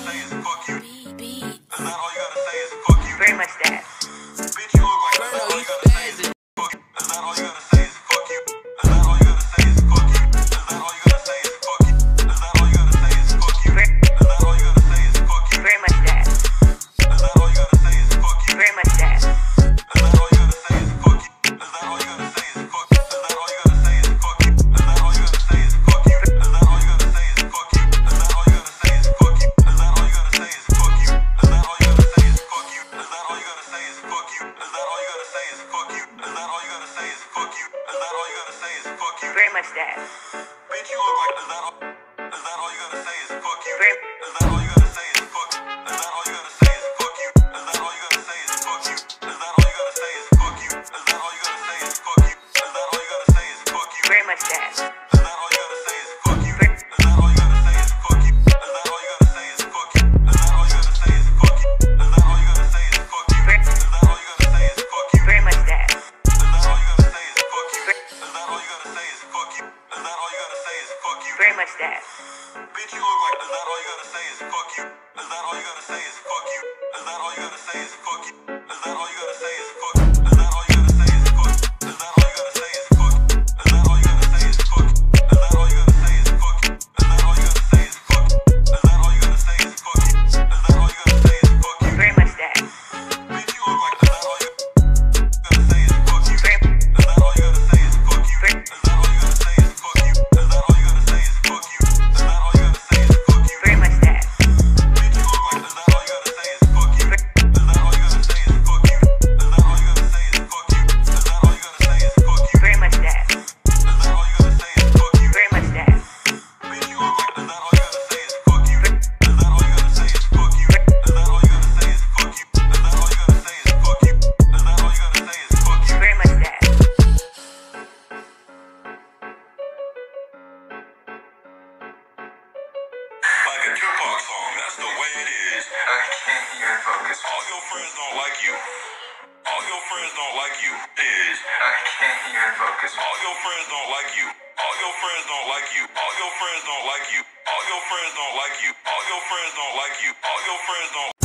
say is fuck you? Is that all you gotta say is fuck you? Very much that. Bitch, you look like that. Is that all you gotta say is fuck you? Is that all you gotta say is fuck you? Is that all you gotta say is fuck you? Is that all you gotta say is fuck you? Is that all you gotta say is fuck you? Is that all you gotta say is fuck you? Very much that. Is that all you gotta say is fuck you? Very much that. Is that all you gotta say is fuck you? Is that all you gotta say is fuck you? Is that all you gotta say is fuck you? Is that all you gotta say is fuck you? Is that all you gotta say is fuck you? Is that all you gotta say is fuck you? Is that all you gotta say is fuck you? Is that all you gotta say is fuck you? Is that all you gotta say is fuck you? Is that all you gotta say is fuck you? Is that all you gotta say is fuck you? Is that all you gotta say is fuck you? Very much that. Bitch, you look like is that all you gotta say is fuck you? Very Is that all you gotta say is fuck you? Is that all you gotta say is fuck you? Is that all you gotta say is fuck you? Is that all you gotta say is fuck you? Is that all you gotta say is fuck you? Is that all you gotta say is fuck you? very much that. Is that all you gotta say is fuck you? Is that all you gotta say is fuck you? Is that all you gotta say is fuck you? Is that all you gotta say is fuck you? Is that all you gotta say is fuck you? Is that all you gotta say is fuck you? Very much that. Is that all you gotta say is fuck you? Is that all you gotta say is fuck you? Is that all you gotta say is fuck you? Very much that. Bitch, you look like is that all you gotta say is fuck you? Is that all you gotta say is fuck you? Is that all you gotta say is fuck you? Is that all you gotta say is fuck you? Is that all you gotta say is fuck you? Is that all you gotta say is fuck you? Is that all you gotta say is fuck you? Is that all you gotta say is fuck you? Is that all you gotta say is fuck you? Is that all you gotta say is fuck you? Is that all you gotta say is fuck you? Very much that. Bitch, you look like is that all you gotta say is fuck you? Is that all you gotta say is fuck you? Is that all you gotta say is fuck you? Is that all you gotta say is fuck you? Is that all you gotta say is fuck you? Very much that. Bitch, you look like is that all you gotta say is fuck you? Is that all you gotta say is fuck you? Is that all you gotta say is fuck you? Is that all you gotta say is fuck you? Very much that. Is that all you gotta say is fuck you? Very much that. Bitch, you look like is that all you gotta say is fuck you? Is that all you gotta say is fuck you? Is that all you gotta say is fuck you? Is that all you gotta say is fuck you? Is that all you gotta say is fuck you? Very much that. Like a Tupac song, that's the way it is. I can't even focus. All your friends don't like you. All your friends don't like you. Is I can't even focus. all your friends don't like you. All your friends don't like you. All your friends don't like you. All your friends don't like you. All your friends don't like you. All your friends don't